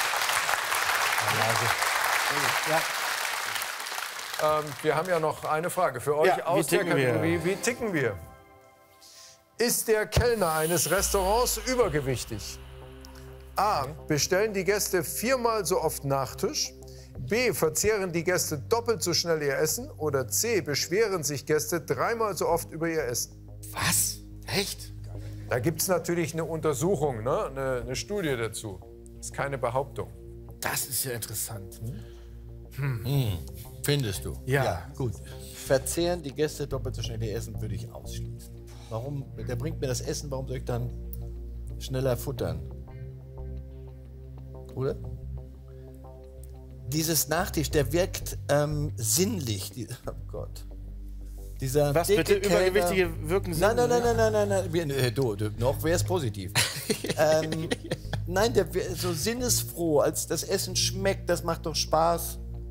Wir haben ja noch eine Frage für euch Ja, wie aus der ticken wir? Kategorie. Wie ticken wir? Ist der Kellner eines Restaurants übergewichtig? A. Bestellen die Gäste 4-mal so oft Nachtisch? B. Verzehren die Gäste doppelt so schnell ihr Essen? Oder C. Beschweren sich Gäste 3-mal so oft über ihr Essen? Was? Echt? Da gibt es natürlich eine Untersuchung, ne? eine Studie dazu. Das ist keine Behauptung. Das ist ja interessant. Findest du? Ja. Gut. Verzehren die Gäste doppelt so schnell ihr Essen, würde ich ausschließen. Warum? Der bringt mir das Essen, warum soll ich dann schneller futtern? Oder? Dieses Nachtisch, der wirkt sinnlich. Oh Gott. Dieser Was dicke bitte? Kellner- Übergewichtige wirken Nein. sinnlich? Noch wäre es positiv. Nein, der wär so sinnesfroh, als das Essen schmeckt, das macht doch Spaß.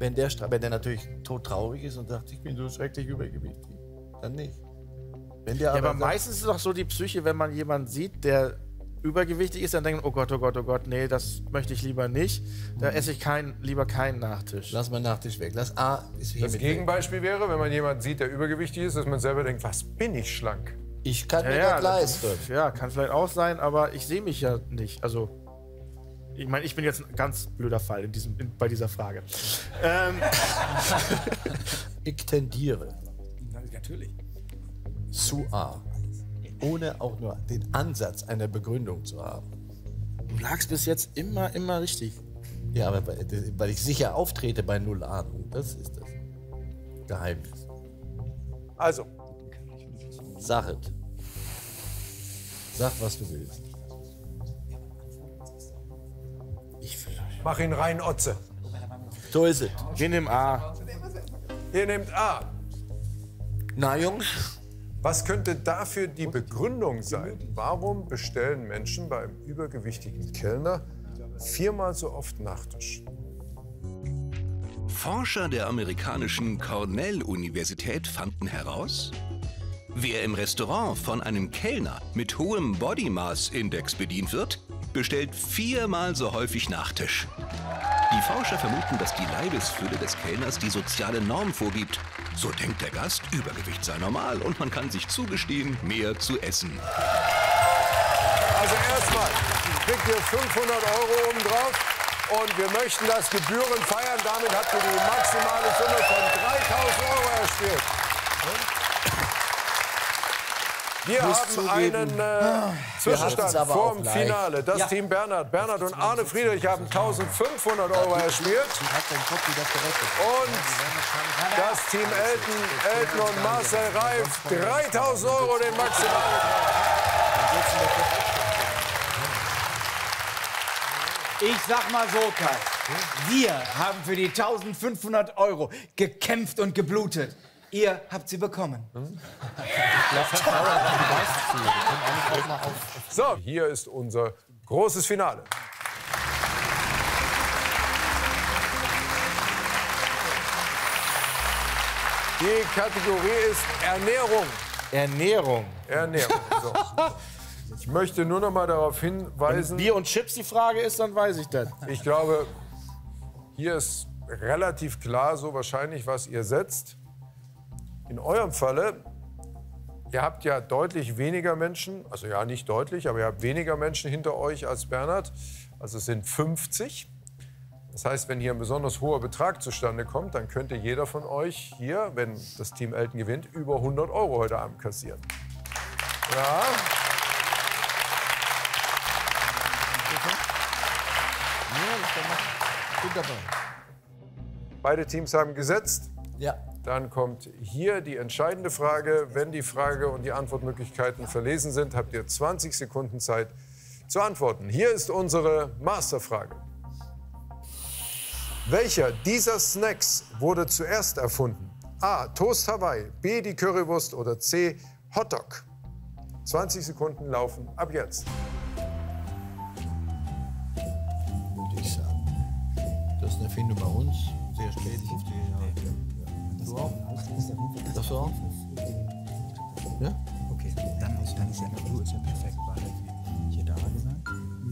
Wenn der natürlich todtraurig ist und sagt, ich bin so schrecklich übergewichtig, dann nicht. Wenn der aber sagt, meistens ist es doch so die Psyche, wenn man jemanden sieht, der übergewichtig ist, dann denkt man, oh Gott, nee, das möchte ich lieber nicht. Da esse ich lieber keinen Nachtisch. lass mal Nachtisch weg. Lass A ist hier Das mit Gegenbeispiel wäre, wenn man jemanden sieht, der übergewichtig ist, dass man selber denkt, was bin ich schlank? weg. Ich kann mir das leisten. Ja, kann vielleicht auch sein, aber ich sehe mich ja nicht. Also, ich meine, ich bin jetzt ein ganz blöder Fall bei dieser Frage. Ich tendiere Natürlich. zu A, ohne auch nur den Ansatz einer Begründung zu haben. Du lagst bis jetzt immer richtig. Ja, aber weil ich sicher auftrete bei null Ahnung. Das ist das Geheimnis. Also, Sag es. Sag, was du willst. mach ihn rein, Otze. So ist es. Wir nehmen A. Ihr nehmt A. Na, Jungs? Was könnte dafür die Begründung sein? Warum bestellen Menschen beim übergewichtigen Kellner 4-mal so oft Nachtisch? Forscher der amerikanischen Cornell-Universität fanden heraus, wer im Restaurant von einem Kellner mit hohem Body Mass Index bedient wird, bestellt 4-mal so häufig Nachtisch. Die Forscher vermuten, dass die Leibesfülle des Kellners die soziale Norm vorgibt. So denkt der Gast, Übergewicht sei normal und man kann sich zugestehen, mehr zu essen. Also erstmal kriegt ihr 500 € obendrauf und wir möchten das Gebühren feiern. Damit habt ihr die maximale Summe von 3.000 € erspielt. Wir haben einen Zwischenstand aber vorm auch leicht. Finale. Das Team Bernhard und Arne Friedrich haben 1.500 € erspielt. Und das Team Elton und Marcel Reif 3.000 € den Maximalbetrag. Ich sag mal so, Kai. Wir haben für die 1.500 € gekämpft und geblutet. Ihr habt sie bekommen. So, hier ist unser großes Finale. Die Kategorie ist Ernährung. Ernährung. Ernährung. So. Ich möchte nur noch mal darauf Wenn hinweisen, Bier und Chips die Frage ist, dann weiß ich das. ich glaube, hier ist relativ klar so wahrscheinlich, was ihr setzt. In eurem Falle, ihr habt ja deutlich weniger Menschen, also ja nicht deutlich, aber ihr habt weniger Menschen hinter euch als Bernhard. Also es sind 50. Das heißt, wenn hier ein besonders hoher Betrag zustande kommt, dann könnte jeder von euch hier, wenn das Team Elton gewinnt, über 100 € heute Abend kassieren. Ja. Beide Teams haben gesetzt. Ja. Dann kommt hier die entscheidende Frage. Wenn die Frage und die Antwortmöglichkeiten verlesen sind, habt ihr 20 Sekunden Zeit zu antworten. Hier ist unsere Masterfrage. Welcher dieser Snacks wurde zuerst erfunden? A. Toast Hawaii, B. die Currywurst oder C. Hotdog? 20 Sekunden laufen ab jetzt. Würde ich sagen. Das ist eine Erfindung bei uns. Sehr spät, 50er Jahre. Du auch? Das du auch? Ja? Okay, dann ist ja Natur ist ja perfekt, weil hier da gesagt.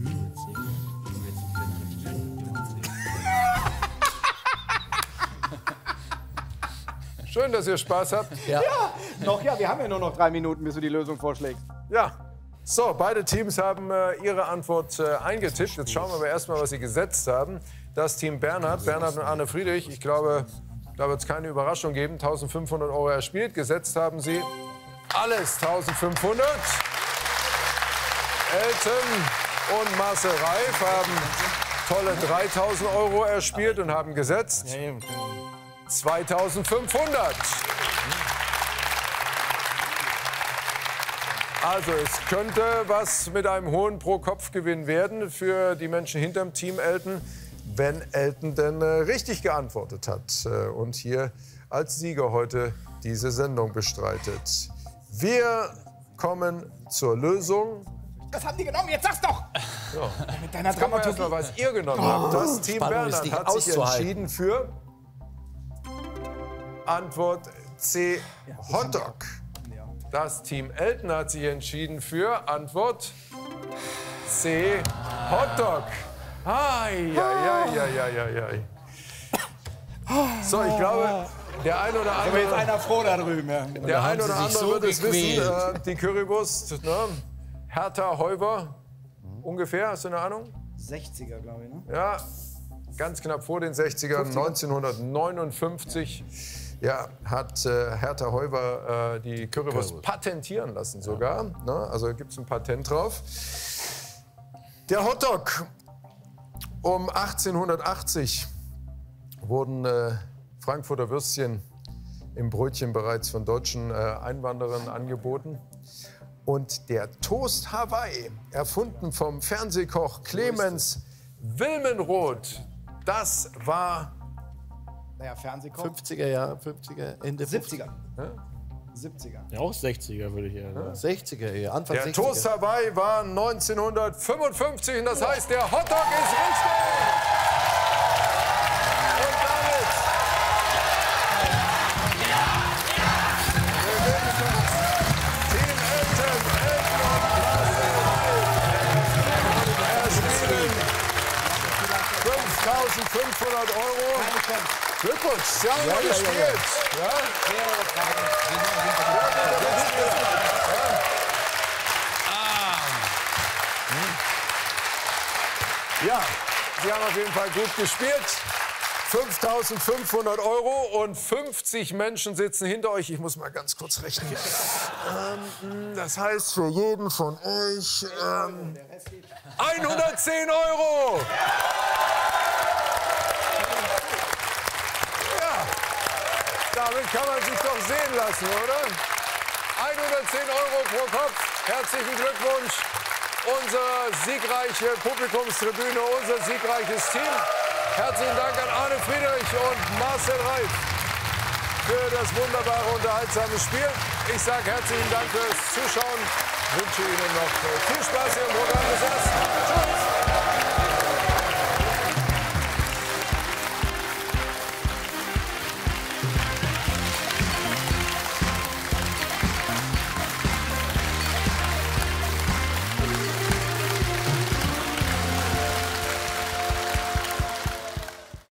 Schön, dass ihr Spaß habt. Ja, wir haben ja nur noch 3 Minuten, bis du die Lösung vorschlägst. Ja. So, beide Teams haben ihre Antwort eingetippt. Jetzt schauen wir aber erstmal, was sie gesetzt haben. Das Team Bernhard und Arne Friedrich, ich glaube, da wird es keine Überraschung geben. 1.500 € erspielt. Gesetzt haben sie alles 1.500. Elton und Marcel Reif haben tolle 3.000 € erspielt und haben gesetzt 2.500. Also es könnte was mit einem hohen Pro-Kopf-Gewinn werden für die Menschen hinterm Team Elton, wenn Elton denn richtig geantwortet hat und hier als Sieger heute diese Sendung bestreitet. Wir kommen zur Lösung. Das haben die genommen, jetzt sag's doch! Ja. Mit deiner Jetzt kommen wir erst mal, was ihr genommen habt. Das Team Spannung ist Bernhard nicht hat sich auszuhalten. entschieden für Antwort C, Hotdog. Das Team Elton hat sich entschieden für Antwort C, Hotdog. Ai. So, ich glaube, der ein oder andere... Aber jetzt einer froh da drüben, ja. Der ein oder andere wird es wissen, die Currywurst, ne? Hertha Heuber, ungefähr, hast du eine Ahnung? 60er, glaube ich, ne? Ja, ganz knapp vor den 60ern, 1959. Ja, hat Hertha Heuber die Currywurst patentieren lassen sogar. Ne? Also gibt es ein Patent drauf. Der Hotdog. Um 1880 wurden Frankfurter Würstchen im Brötchen bereits von deutschen Einwanderern angeboten. Und der Toast Hawaii, erfunden vom Fernsehkoch Clemens Wilmenroth, das war... Naja, Fernsehkoch. 50er Jahre, 50er, Ende 70er. Ja? 70er. Ja, auch 60er würde ich eher sagen. 60er, eher, Anfang Der 60er. Toast Hawaii war 1955 und das heißt, der Hotdog ist richtig! Und damit Team Elton und Marcel erspielen 5.500 €. Glückwunsch, Sie haben mal gespielt. Ja? Ja, Sie haben auf jeden Fall gut gespielt. 5.500 € und 50 Menschen sitzen hinter euch. Ich muss mal ganz kurz rechnen. Das heißt für jeden von euch 110 €. Ja, damit kann man sich doch sehen lassen, oder? 110 € pro Kopf. Herzlichen Glückwunsch. Unsere siegreiche Publikumstribüne, unser siegreiches Team. Herzlichen Dank an Arne Friedrich und Marcel Reif für das wunderbare, unterhaltsame Spiel. Ich sage herzlichen Dank fürs Zuschauen. Wünsche Ihnen noch viel Spaß hier im Programm des Ersten. Tschüss.